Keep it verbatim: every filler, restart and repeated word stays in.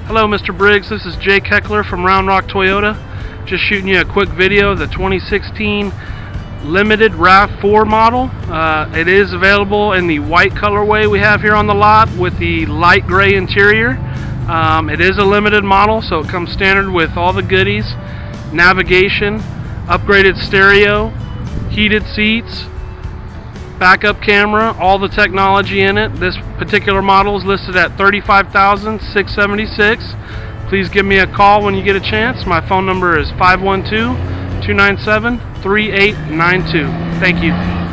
Hello, Mister Briggs. This is Jake Heckler from Round Rock Toyota. Just shooting you a quick video of the twenty sixteen Limited RAV four model. Uh, it is available in the white colorway we have here on the lot with the light gray interior. Um, it is a limited model, so it comes standard with all the goodies: navigation, upgraded stereo, heated seats, backup camera, all the technology in it. This particular model is listed at thirty-five thousand six hundred seventy-six dollars. Please give me a call when you get a chance. My phone number is five one two, two nine seven, three eight nine two. Thank you.